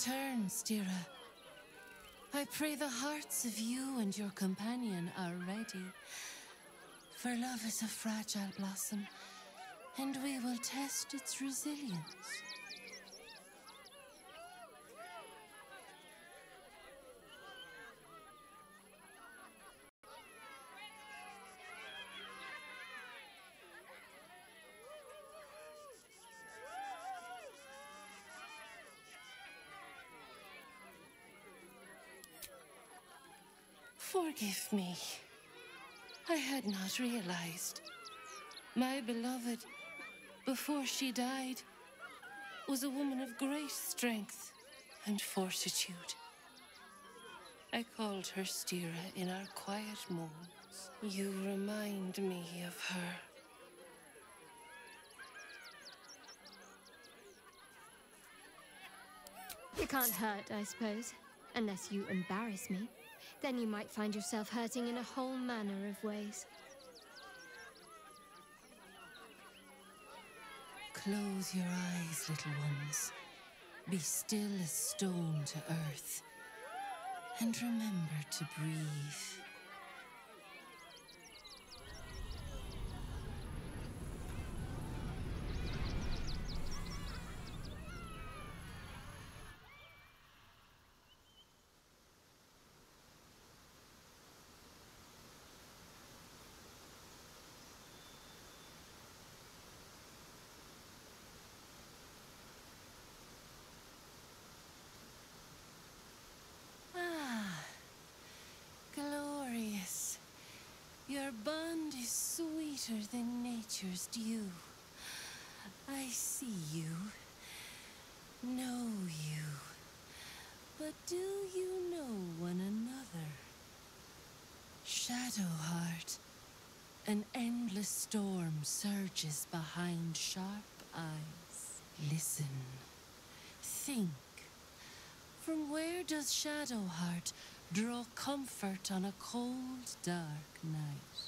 Return, Stira. I pray the hearts of you and your companion are ready. For love is a fragile blossom, and we will test its resilience. Forgive me. I had not realized. My beloved, before she died, was a woman of great strength and fortitude. I called her Stira in our quiet moments. You remind me of her. It can't hurt, I suppose, unless you embarrass me. Then you might find yourself hurting in a whole manner of ways. Close your eyes, little ones. Be still as stone to earth. And remember to breathe. Glorious. Your bond is sweeter than nature's dew. I see you, know you, but do you know one another? Shadowheart, an endless storm surges behind sharp eyes. Listen, think. From where does Shadowheart draw comfort on a cold, dark night?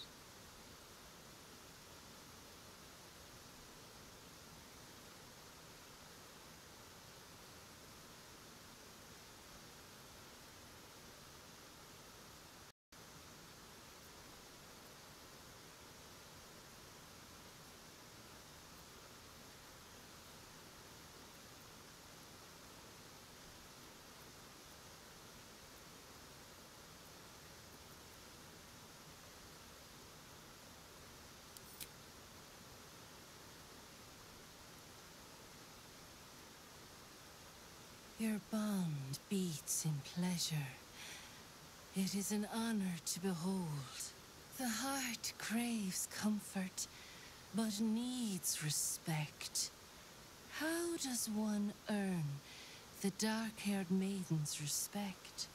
Your bond beats in pleasure. It is an honor to behold. The heart craves comfort, but needs respect. How does one earn the dark-haired maiden's respect?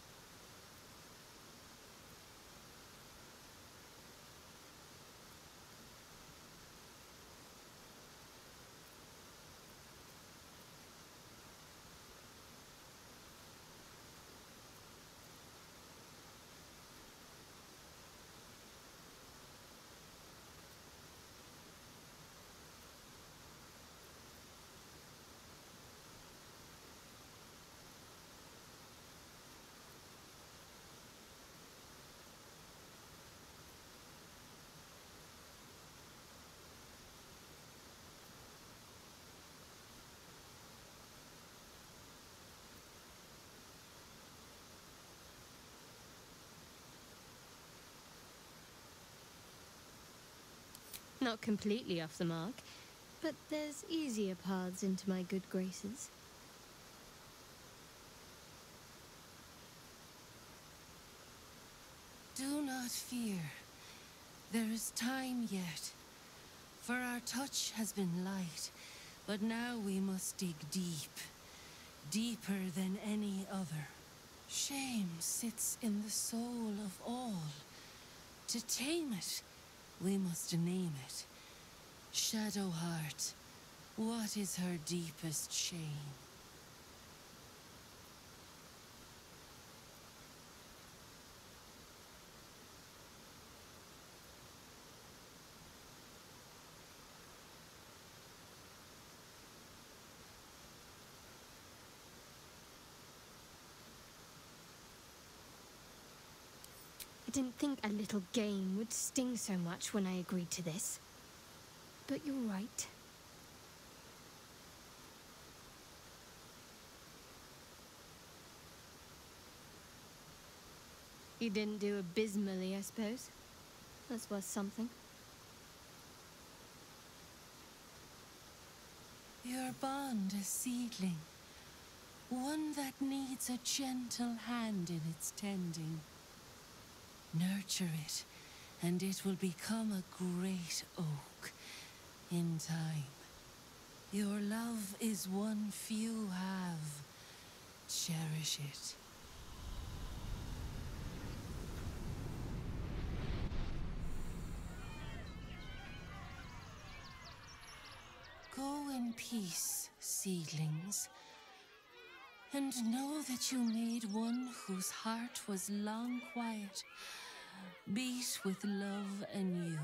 Not completely off the mark, but there's easier paths into my good graces. Do not fear. There is time yet. For our touch has been light, but now we must dig deep. Deeper than any other. Shame sits in the soul of all. To tame it, we must name it. Shadowheart, what is her deepest shame? didn't think a little game would sting so much when I agreed to this. But you're right. You didn't do abysmally, I suppose. That's worth something. Your bond a seedling. One that needs a gentle hand in its tending. Nurture it, and it will become a great oak in time. Your love is one few have. Cherish it. Go in peace, seedlings, and know that you made one whose heart was long quiet, beat with love anew.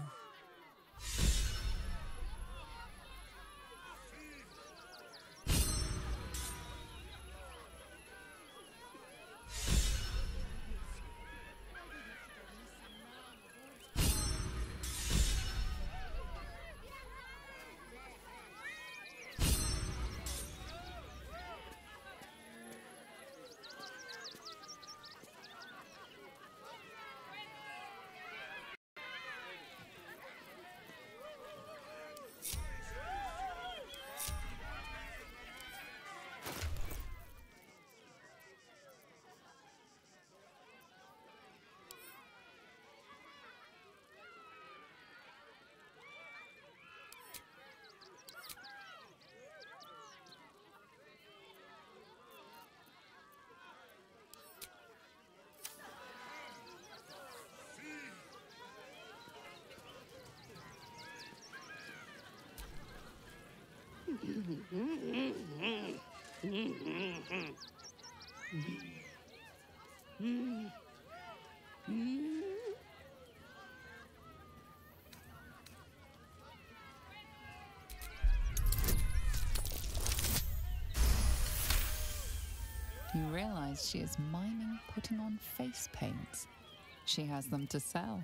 You realize she is miming putting on face paints. She has them to sell.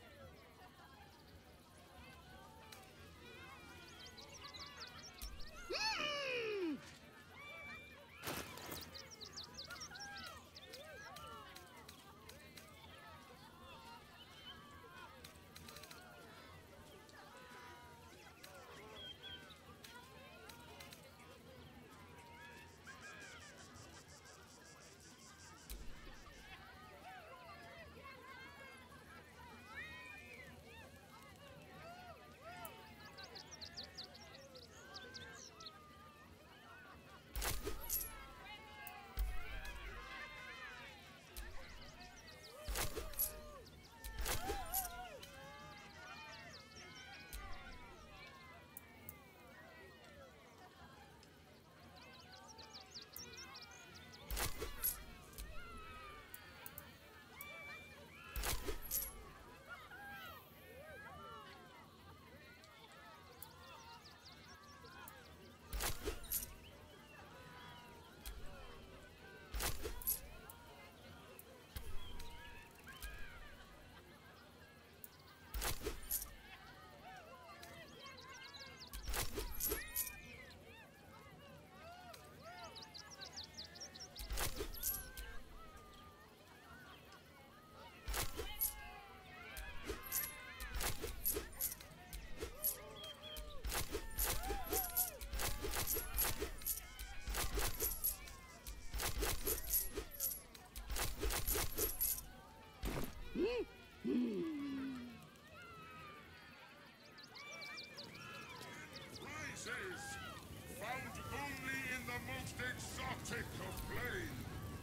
Found only in the most exotic of plain.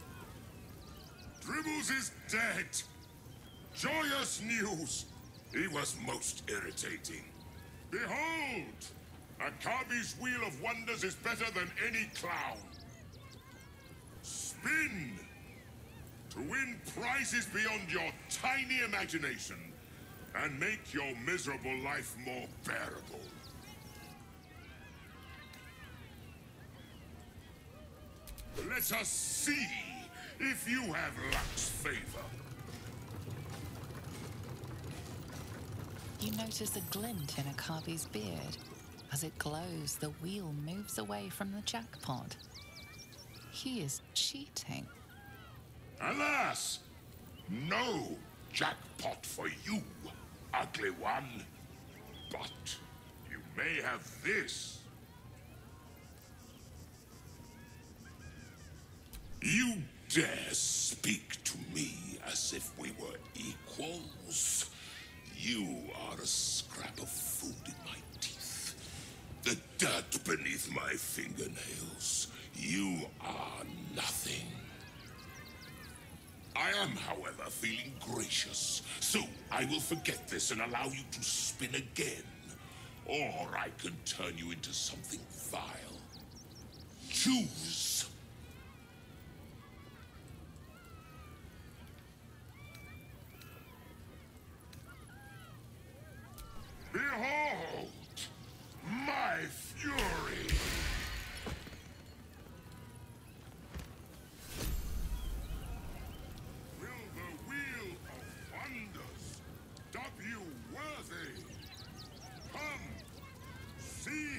Dribbles is dead. Joyous news. He was most irritating. Behold! Akabi's Wheel of Wonders is better than any clown. Spin! To win prizes beyond your tiny imagination and make your miserable life more bearable. Let us see if you have luck's favor. You notice a glint in Akabi's beard. As it glows, the wheel moves away from the jackpot. He is cheating. Alas! No jackpot for you, ugly one. But you may have this. You dare speak to me as if we were equals? You are a scrap of food in my teeth. The dirt beneath my fingernails. You are nothing. I am, however, feeling gracious, so I will forget this and allow you to spin again. Or I can turn you into something vile. Choose. Behold my fury! Will the wheel of wonders dub you worthy? Come, see!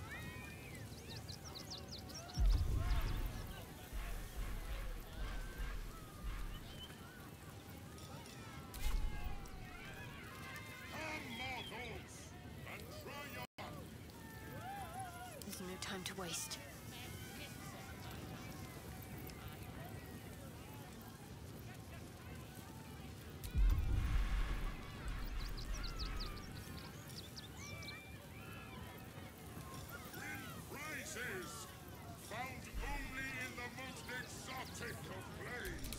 There's no time to waste. Prizes found only in the most exotic of plays.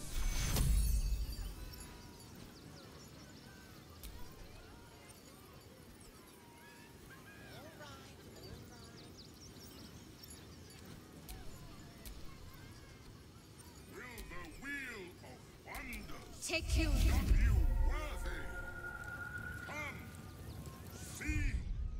Will the wheel of wonders Take you. dub you worthy? Come, see!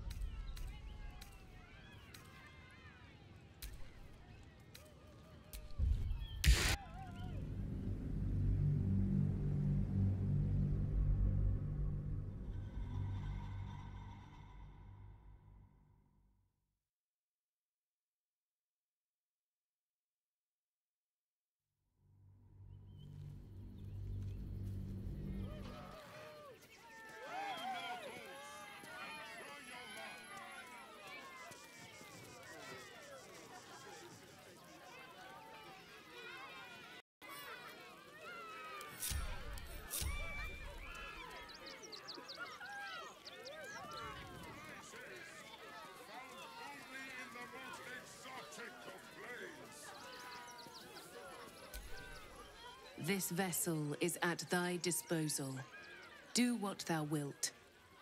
This vessel is at thy disposal. Do what thou wilt.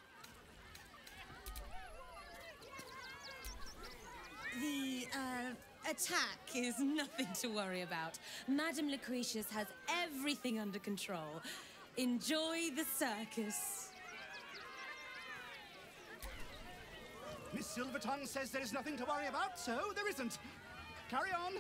The, attack is nothing to worry about. Madame Lucretius has everything under control. Enjoy the circus. Miss Silvertongue says there is nothing to worry about, so there isn't. Carry on.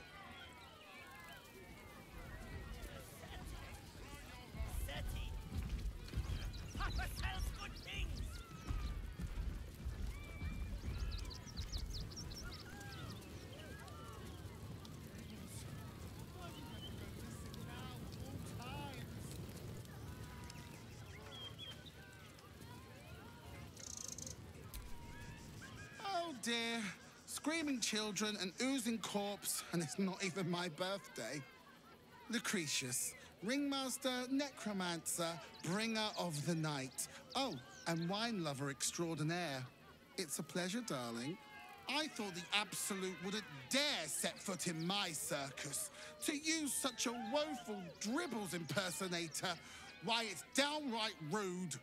Oh dear. Screaming children, an oozing corpse, and it's not even my birthday. Lucretius, ringmaster, necromancer, bringer of the night. Oh, and wine lover extraordinaire. It's a pleasure, darling. I thought the Absolute wouldn't dare set foot in my circus. To use such a woeful dribbles impersonator, why, it's downright rude.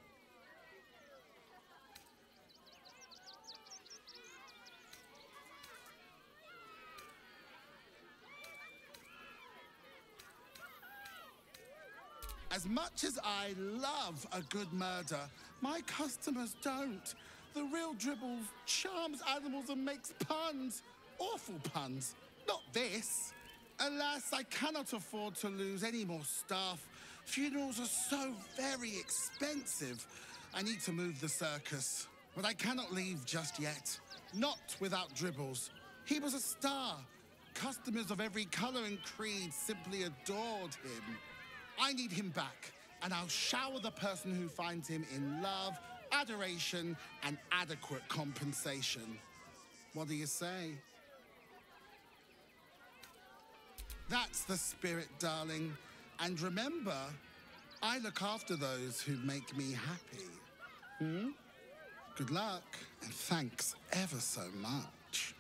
As much as I love a good murder, my customers don't. The real Dribbles charms animals and makes puns. Awful puns. Not this. Alas, I cannot afford to lose any more staff. Funerals are so very expensive. I need to move the circus, but I cannot leave just yet. Not without Dribbles. He was a star. Customers of every color and creed simply adored him. I need him back, and I'll shower the person who finds him in love, adoration, and adequate compensation. What do you say? That's the spirit, darling. And remember, I look after those who make me happy. Good luck, and thanks ever so much.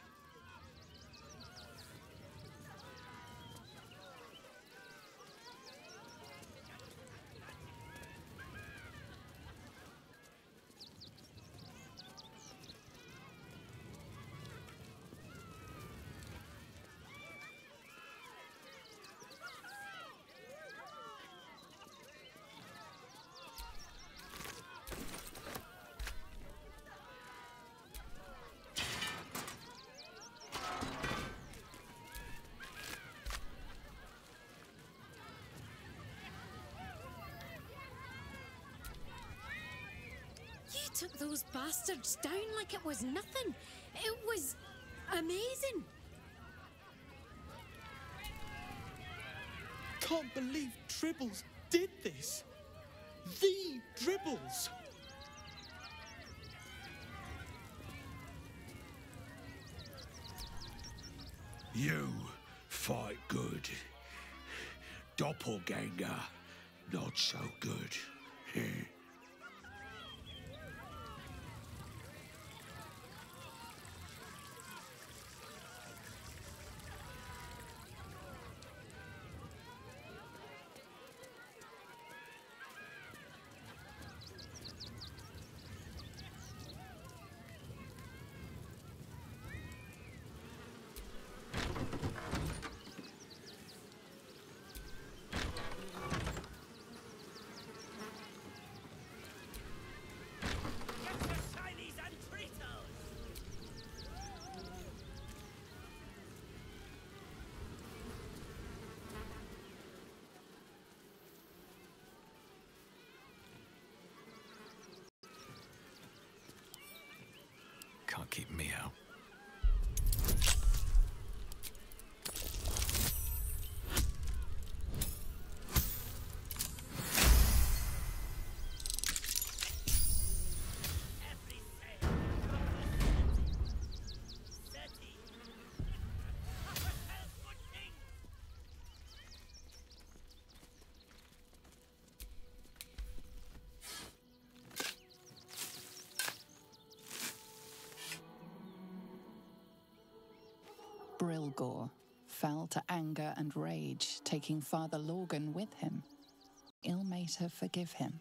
You took those bastards down like it was nothing. It was amazing. Can't believe Dribbles did this. The Dribbles. You fight good. Doppelganger, not so good. Can't keep me out. Brilgor fell to anger and rage, taking Father Lorgan with him. Ilmater forgive him.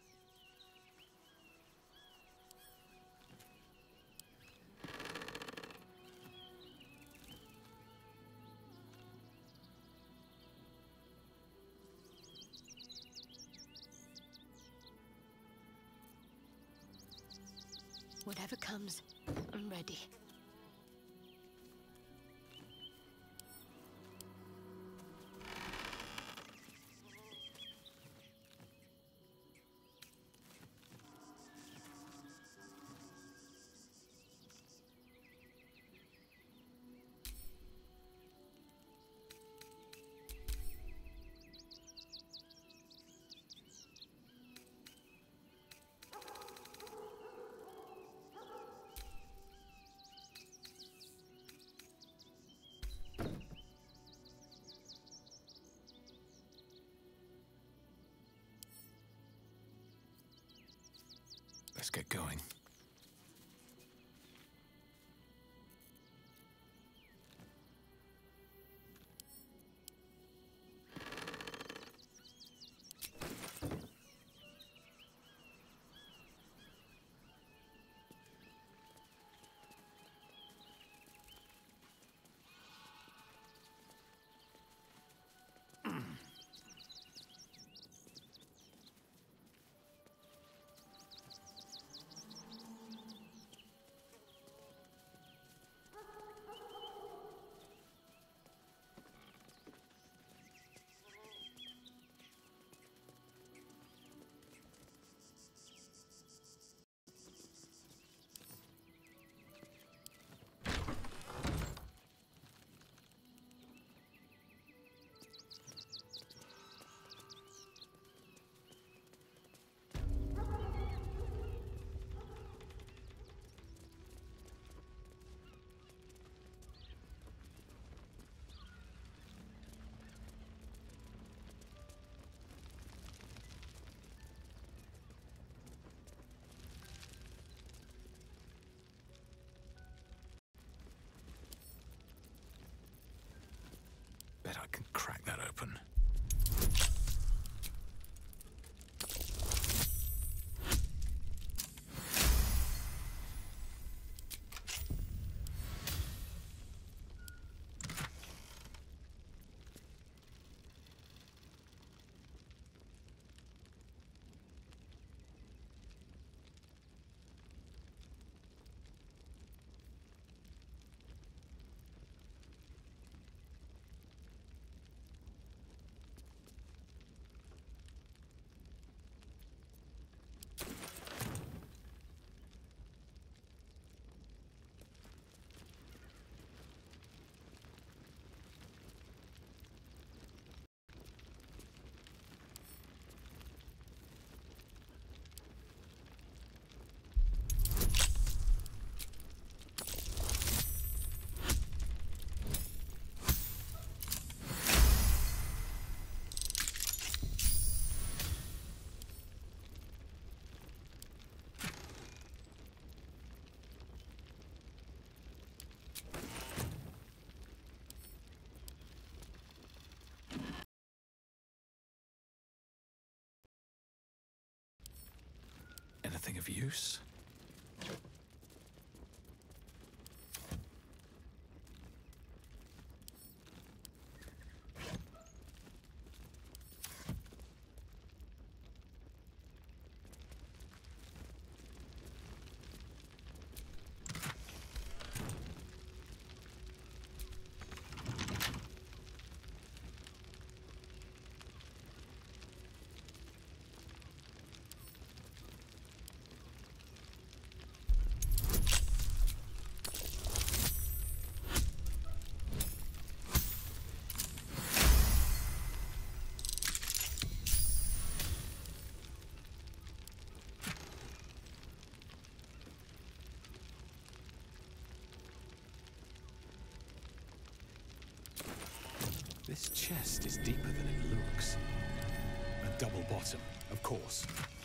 Whatever comes, I'm ready. Let's get going. use? This chest is deeper than it looks. A double bottom, of course.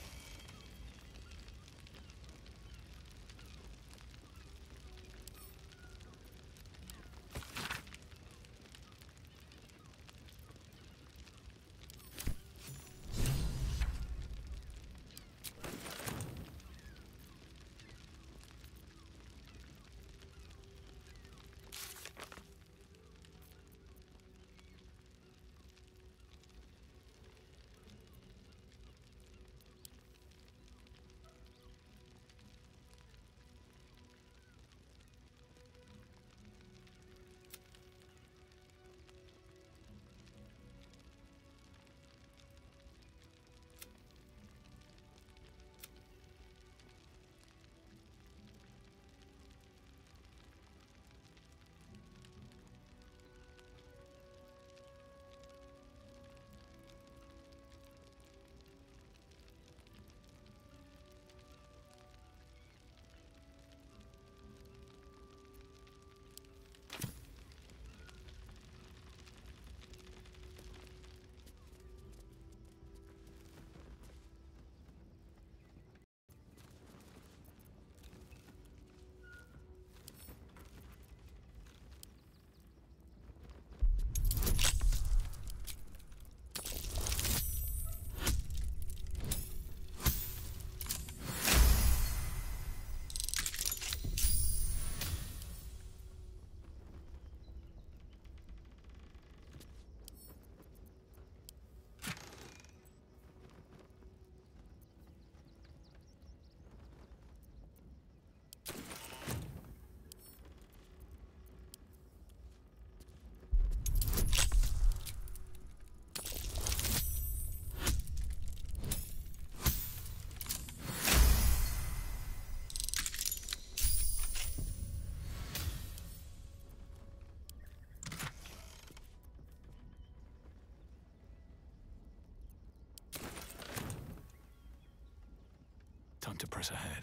Time to press ahead.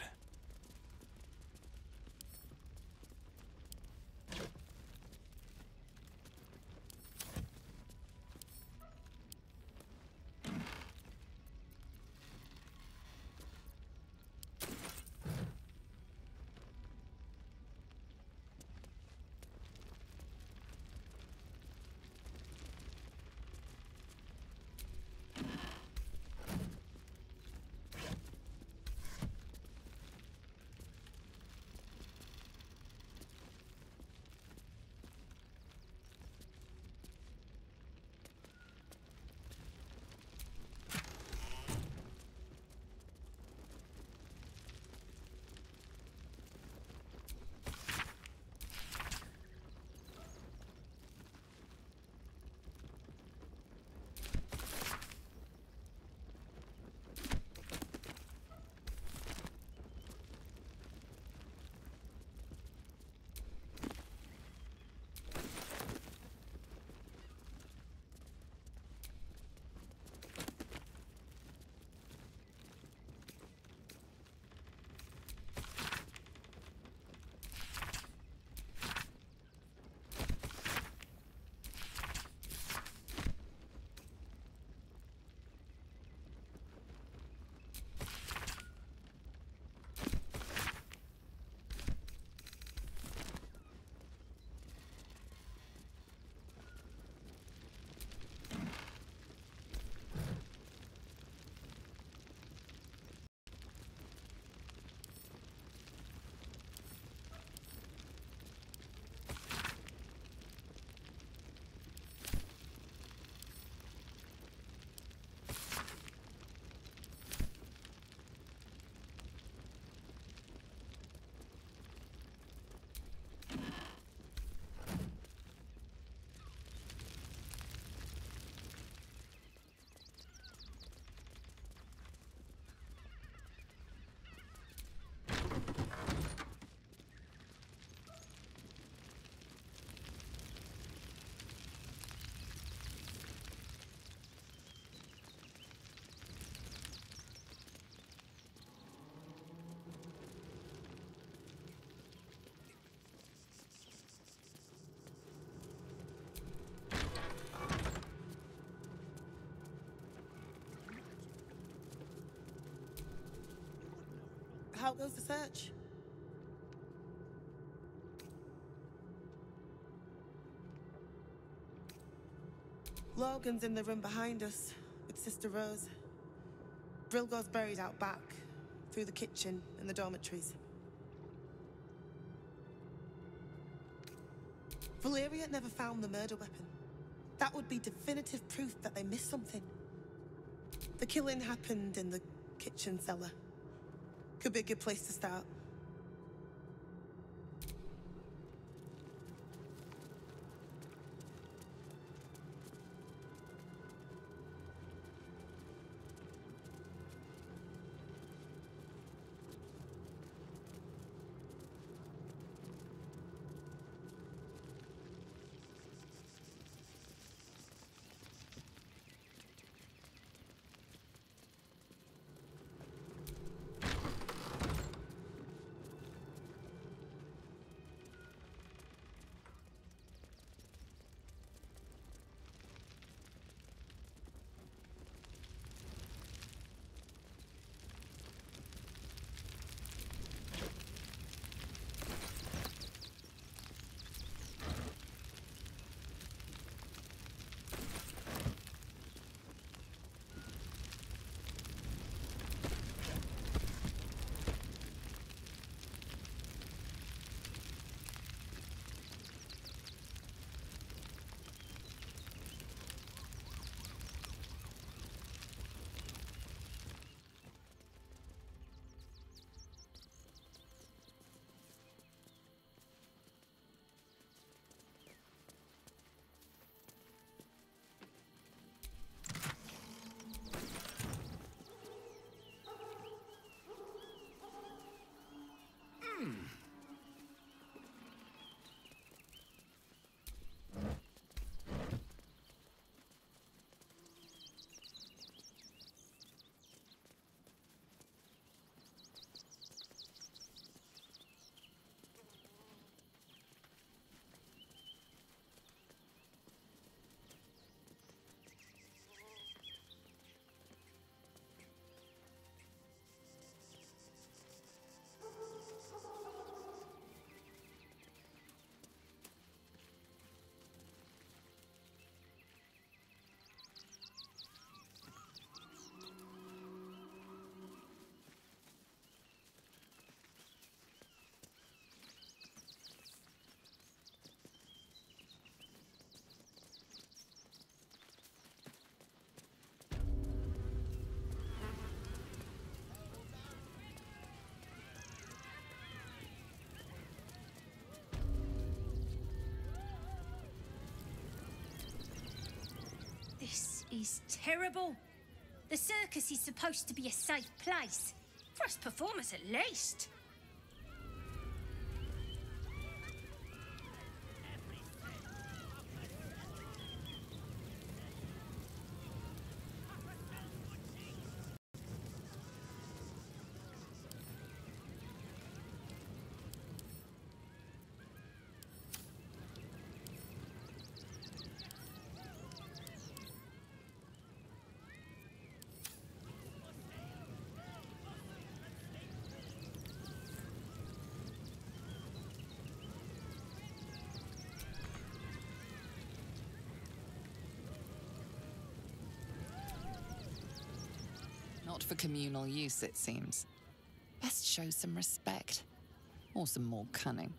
how goes the search? Logan's in the room behind us, with Sister Rose. Brilgo's buried out back, through the kitchen and the dormitories. Valeria never found the murder weapon. That would be definitive proof that they missed something. The killing happened in the kitchen cellar. Could be a good place to start. This is terrible. The circus is supposed to be a safe place. For us performers, at least. Not for communal use, it seems. Best show some respect. Or some more cunning.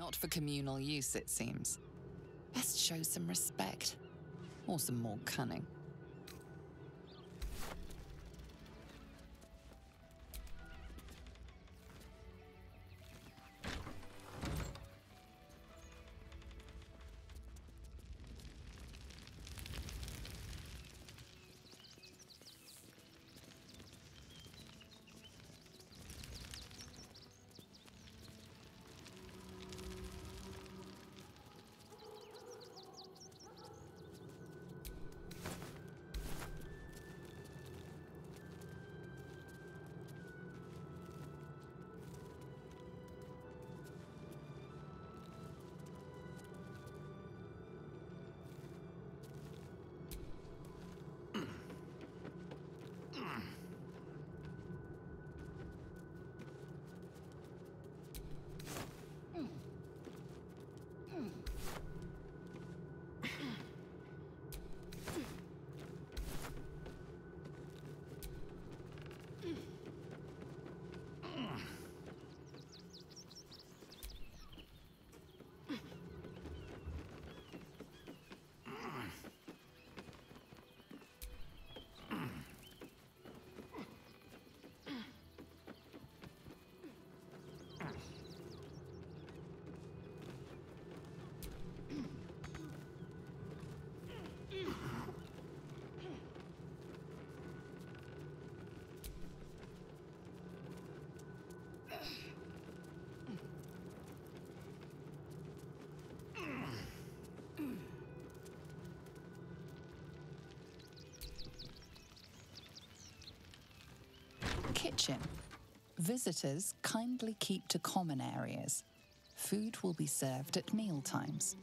not for communal use, it seems. Best show some respect. Or some more cunning. Kitchen. Visitors kindly keep to common areas. Food will be served at meal times.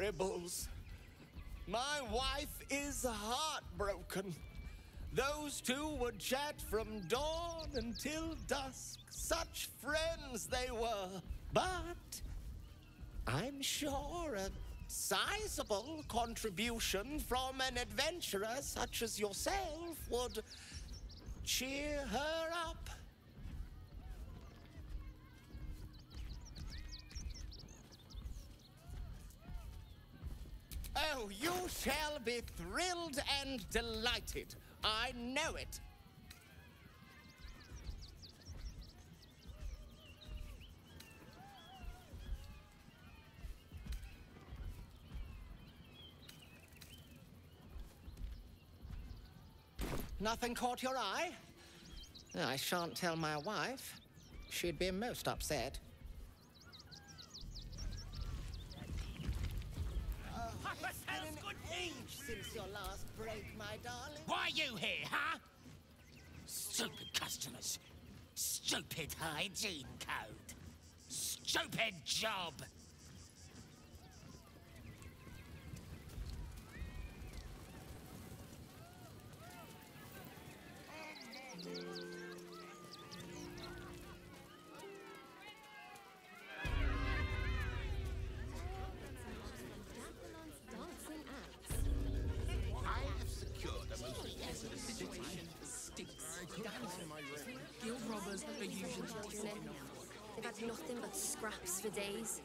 dribbles. My wife is heartbroken. Those two would chat from dawn until dusk. Such friends they were. But I'm sure a sizable contribution from an adventurer such as yourself would cheer her up. Oh, you shall be thrilled and delighted. I know it. Nothing caught your eye? I shan't tell my wife. She'd be most upset. It's been an age since your last break, my darling. Why are you here, huh? Stupid customers. Stupid hygiene code. Stupid job. Guild robbers are usually They've had nothing but scraps for days.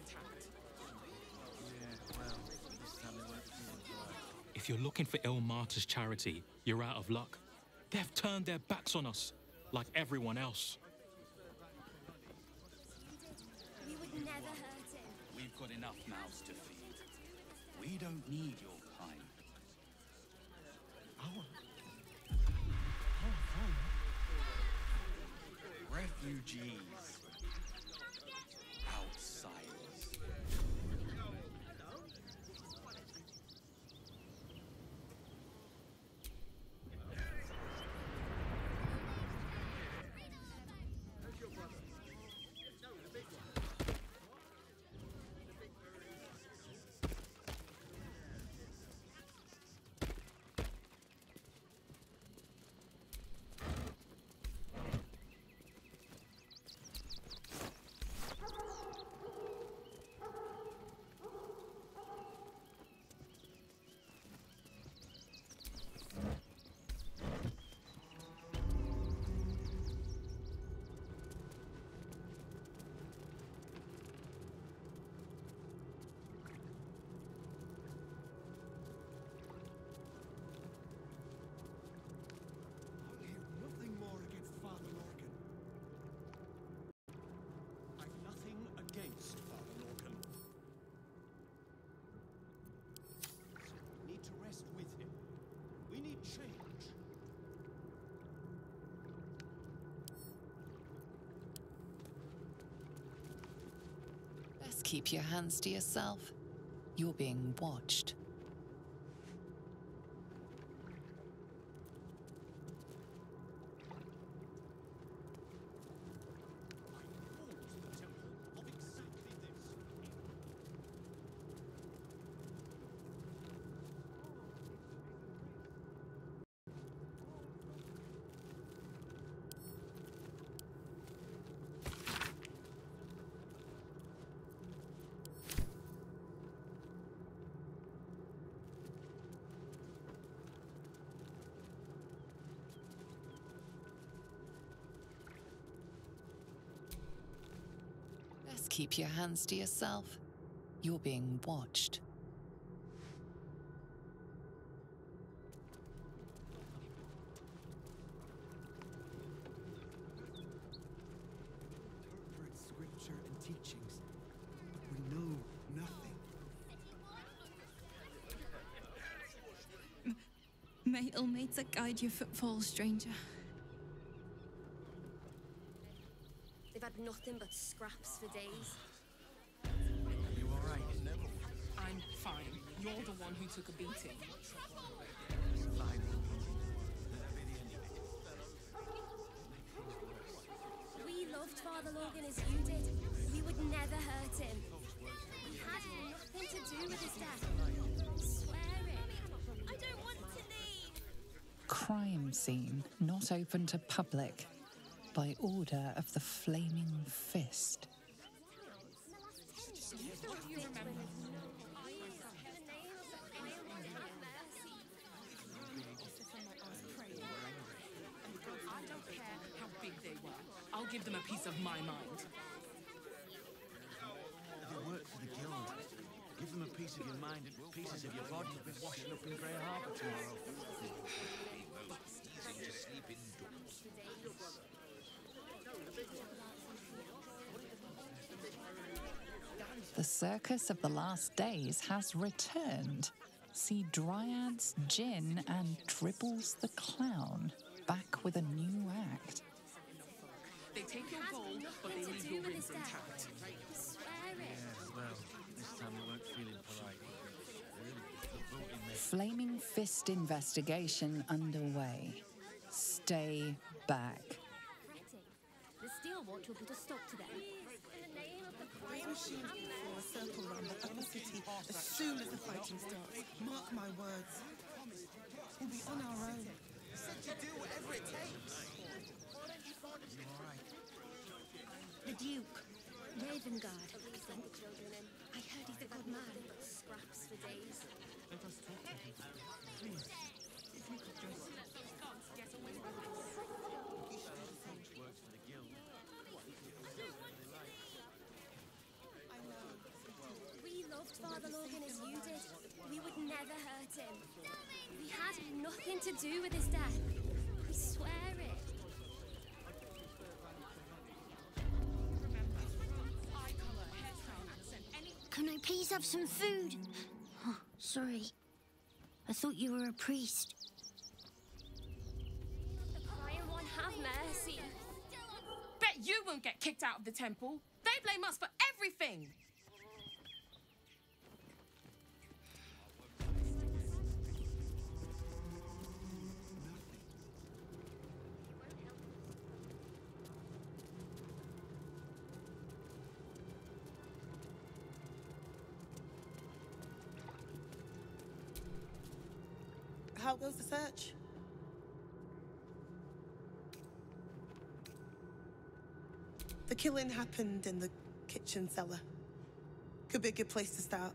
If you're looking for Ilmater's charity, you're out of luck. They've turned their backs on us, like everyone else. We would never hurt him. We've got enough mouths to feed. We don't need your kind. Refugees. Outsiders. Nothing more against Father Lorcan. I've nothing against Father Lorcan. We need to rest with him. We need change. Best keep your hands to yourself. You're being watched. Best keep your hands to yourself. You're being watched. Interpret scripture and teachings, but we know nothing. May Ilmater guide your footfalls, stranger. They've had nothing but scraps for days. Are you all right? I'm fine. You're the one who took a beating. Fine. We loved Father Logan as you did. We would never hurt him. We had nothing to do with his death. crime scene not open to public by order of the Flaming Fist. I don't care how big they were. I'll give them a piece of my mind. They work for the guild. Give them a piece of your mind and pieces of your body will be washing up in Grey Harbour tomorrow. Easy to sleep indoors. The Circus of the Last Days has returned. See Dryads, Jin, and Dribbles the Clown back with a new act. They take your gold, but they leave your rings intact. Well, this time we weren't feeling polite. Flaming Fist investigation underway. Stay back. The Steel Watch will put a stop to them. Those machines will form a circle around the upper city as soon as the fighting starts. Mark my words. We'll be on our own. Said to do whatever it takes. The Duke, Ravengard. I heard he's a good man. Scraps for days. Let us talk to him. Please, if you could just... works for the guild. We loved Father Logan as you did. We would never hurt him. We had nothing to do with his death. We swear it. Can I please have some food? Oh, sorry. I thought you were a priest. The crying one, have mercy. Bet you won't get kicked out of the temple. They blame us for everything. How goes the search? The killing happened in the kitchen cellar. Could be a good place to start.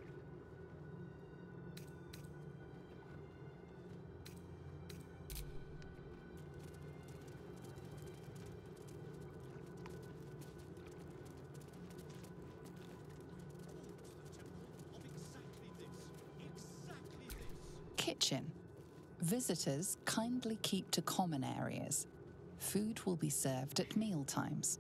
Kitchen. Visitors kindly keep to common areas. Food will be served at mealtimes.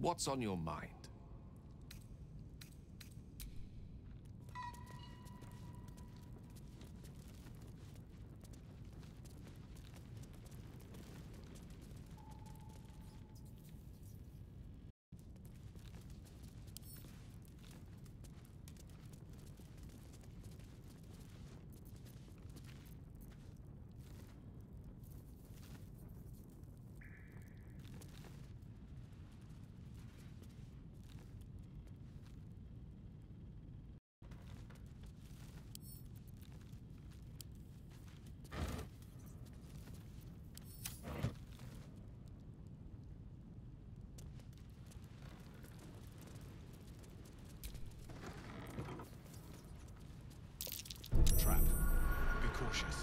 What's on your mind? Trap. Be cautious.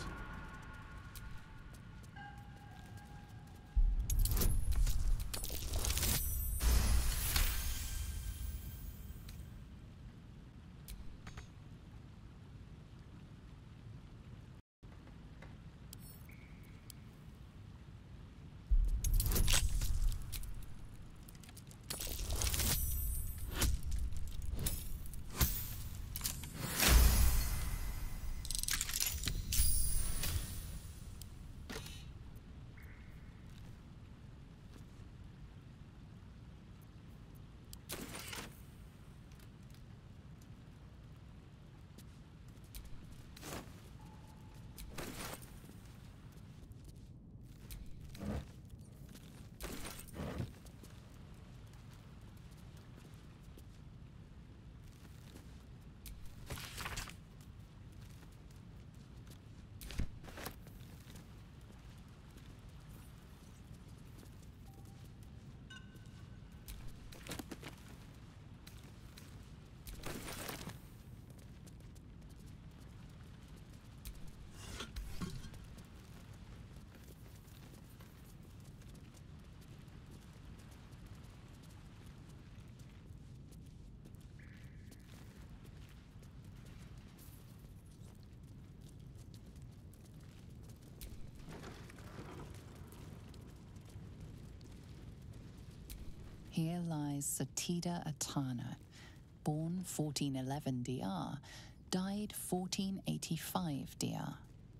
Here lies Satida Atana, born 1411 DR, died 1485 DR.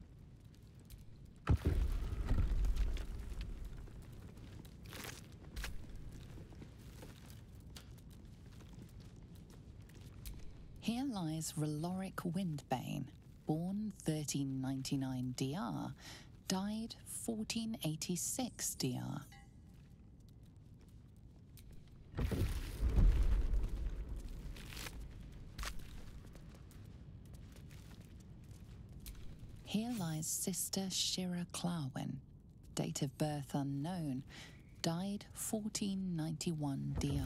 Here lies Reloric Windbane, born 1399 DR, died 1486 DR. Here lies Sister Shira Clawin, date of birth unknown, died 1491 DR.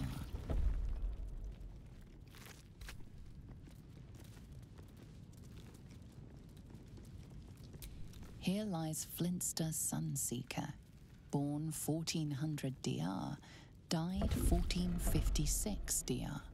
Here lies Flintster Sunseeker, born 1400 DR, died 1456 DR.